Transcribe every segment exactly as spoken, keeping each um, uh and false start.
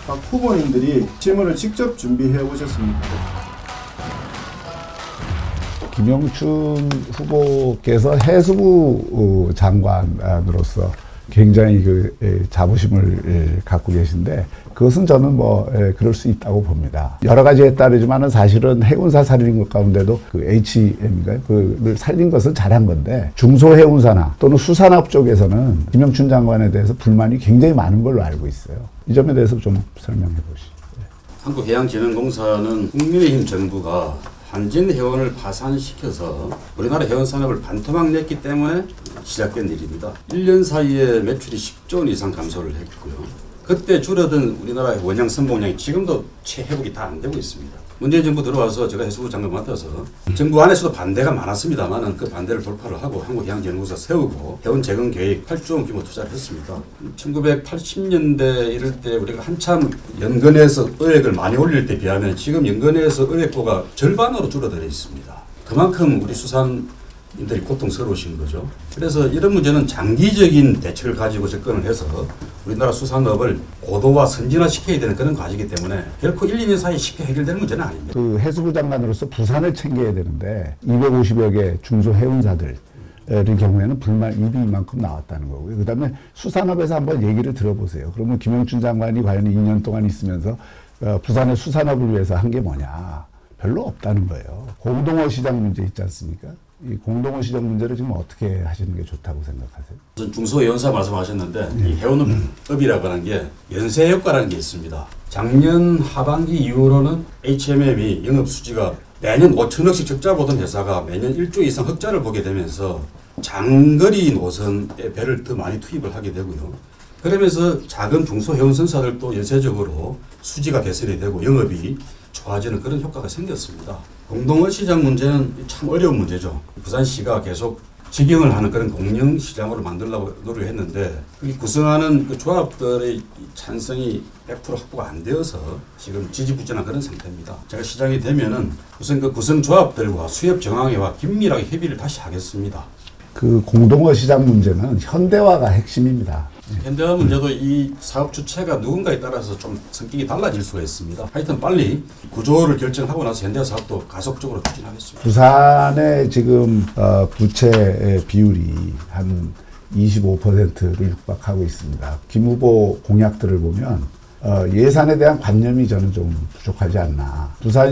각 후보님들이 질문을 직접 준비해 오셨습니다. 김영춘 후보께서 해수부 장관으로서 굉장히 그 자부심을 갖고 계신데 그것은 저는 뭐 그럴 수 있다고 봅니다. 여러 가지에 따르지만은 사실은 해군사 살린 것 가운데도 그 에이치엠인가요? 그를 살린 것은 잘한 건데 중소해운사나 또는 수산업 쪽에서는 김영춘 장관에 대해서 불만이 굉장히 많은 걸로 알고 있어요. 이 점에 대해서 좀 설명해 보시죠. 한국해양진흥공사는 국민의힘 정부가 한진해운을 파산시켜서 우리나라 해운산업을 반토막 냈기 때문에 시작된 일입니다. 일 년 사이에 매출이 십조 원 이상 감소를 했고요. 그때 줄어든 우리나라의 원양 선봉량이 지금도 채회복이 다 안 되고 있습니다. 문재인 정부 들어와서 제가 해수부 장관 맡아서 정부 안에서도 반대가 많았습니다만 그 반대를 돌파를 하고 한국해양진흥공사 세우고 해운 재건 계획 팔조 원 규모 투자를 했습니다. 천구백팔십 년대 이럴 때 우리가 한참 연근에서 의획을 많이 올릴 때 비하면 지금 연근에서 의획고가 절반으로 줄어들어 있습니다. 그만큼 우리 수산인들이 고통스러우신 거죠. 그래서 이런 문제는 장기적인 대책을 가지고 접근을 해서 우리나라 수산업을 고도화 선진화시켜야 되는 그런 과제이기 때문에 결코 일, 이 년 사이에 쉽게 해결되는 문제는 아닙니다. 그 해수부 장관으로서 부산을 챙겨야 되는데 이백오십여 개 중소해운사들 의 경우에는 불만 입이 이만큼 나왔다는 거고요. 그 다음에 수산업에서 한번 얘기를 들어보세요. 그러면 김영춘 장관이 과연 이 년 동안 있으면서 어, 부산의 수산업을 위해서 한 게 뭐냐? 별로 없다는 거예요. 공동어 시장 문제 있지 않습니까? 이 공동어 시장 문제를 지금 어떻게 하시는 게 좋다고 생각하세요? 중소해운사 말씀하셨는데 네. 이 해운업이라고 하는 게 연쇄 효과라는 게 있습니다. 작년 하반기 이후로는 에이치엠엠이 영업 수지가 매년 오천억씩 적자 보던 회사가 매년 일조 이상 흑자를 보게 되면서 장거리 노선에 배를 더 많이 투입을 하게 되고요. 그러면서 작은 중소해운선사들도 연쇄적으로 수지가 개선이 되고 영업이 좋아지는 그런 효과가 생겼습니다. 공동어 시장 문제는 참 어려운 문제죠. 부산시가 계속 직영을 하는 그런 공영시장으로 만들려고 노력했는데 그 구성하는 그 조합들의 찬성이 백 퍼센트 확보가 안 되어서 지금 지지부진한 그런 상태입니다. 제가 시장이 되면은 우선 그 구성 조합들과 수협 정황회와 긴밀하게 협의를 다시 하겠습니다. 그 공동어 시장 문제는 현대화가 핵심입니다. 현대화 문제도 이 사업 주체가 누군가에 따라서 좀 성격이 달라질 수가 있습니다. 하여튼 빨리 구조를 결정하고 나서 현대화 사업도 가속적으로 추진하겠습니다. 부산의 지금 어, 부채 비율이 한 이십오 퍼센트를 육박하고 있습니다. 김 후보 공약들을 보면 어, 예산에 대한 관념이 저는 좀 부족하지 않나.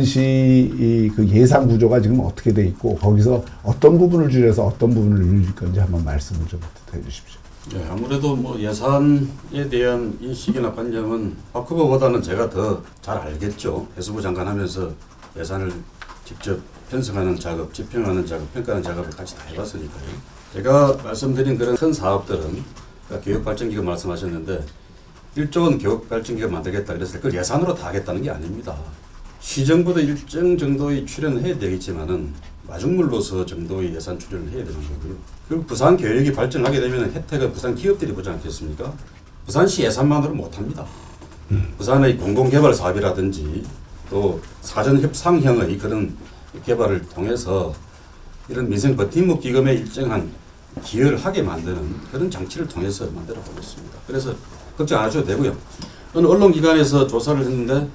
부산시 그 예산 구조가 지금 어떻게 돼 있고 거기서 어떤 부분을 줄여서 어떤 부분을 늘릴 건지 한번 말씀을 좀 해주십시오. 네, 아무래도 뭐 예산에 대한 인식이나 관념은 박 후보보다는 제가 더 잘 알겠죠. 해수부 장관 하면서 예산을 직접 편성하는 작업, 집행하는 작업, 평가하는 작업을 같이 다 해봤으니까요. 제가 말씀드린 그런 큰 사업들은 그러니까 교육발전기금 말씀하셨는데 일조 원 교육발전기금 만들겠다 그래서 그걸 예산으로 다 하겠다는 게 아닙니다. 시정부도 일정 정도의 출연을 해야 되겠지만은 마중물로서 정도의 예산 출연을 해야 되는 거고요. 그리고 부산 교육이 발전하게 되면 혜택은 부산 기업들이 보지 않겠습니까? 부산시 예산만으로 못합니다. 음. 부산의 공공개발 사업이라든지 또 사전협상형의 그런 개발을 통해서 이런 민생 버팀목 기금에 일정한 기여를 하게 만드는 그런 장치를 통해서 만들어 보겠습니다. 그래서 걱정 안 하셔도 되고요. 어느 언론기관에서 조사를 했는데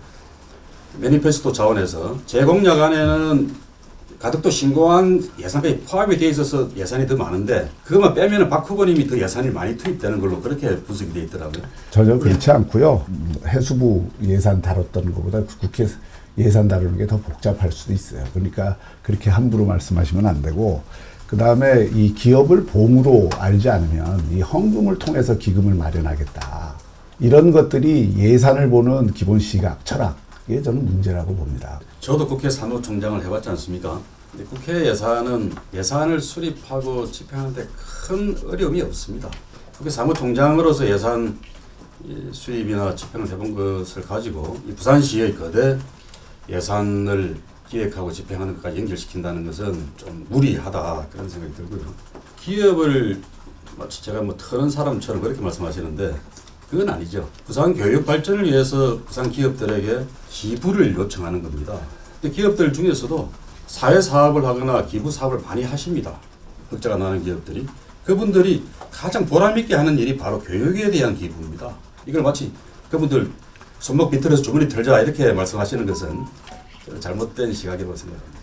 매니페스토 차원에서 재공약 안에는 가덕도 신공항 예산까지 포함이 되어 있어서 예산이 더 많은데 그것만 빼면 박 후보님이 더 예산이 많이 투입되는 걸로 그렇게 분석이 되어 있더라고요. 전혀 그렇지 않고요. 해수부 예산 다뤘던 것보다 국회 예산 다루는 게 더 복잡할 수도 있어요. 그러니까 그렇게 함부로 말씀하시면 안 되고 그 다음에 이 기업을 보험으로 알지 않으면 이 헌금을 통해서 기금을 마련하겠다. 이런 것들이 예산을 보는 기본 시각, 철학 이게 저는 문제라고 봅니다. 저도 국회 사무총장을 해봤지 않습니까? 근데 국회 예산은 예산을 수립하고 집행하는데 큰 어려움이 없습니다. 국회 사무총장으로서 예산 수입이나 집행을 해본 것을 가지고 이 부산시의 거대 예산을 기획하고 집행하는 것까지 연결시킨다는 것은 좀 무리하다 그런 생각이 들고요. 기업을 마치 제가 뭐 터는 사람처럼 그렇게 말씀하시는데 그건 아니죠. 부산 교육 발전을 위해서 부산 기업들에게 기부를 요청하는 겁니다. 근데 기업들 중에서도 사회 사업을 하거나 기부 사업을 많이 하십니다. 흑자가 나는 기업들이. 그분들이 가장 보람 있게 하는 일이 바로 교육에 대한 기부입니다. 이걸 마치 그분들 손목 비틀어서 주머니 털자 이렇게 말씀하시는 것은 잘못된 시각이라고 생각합니다.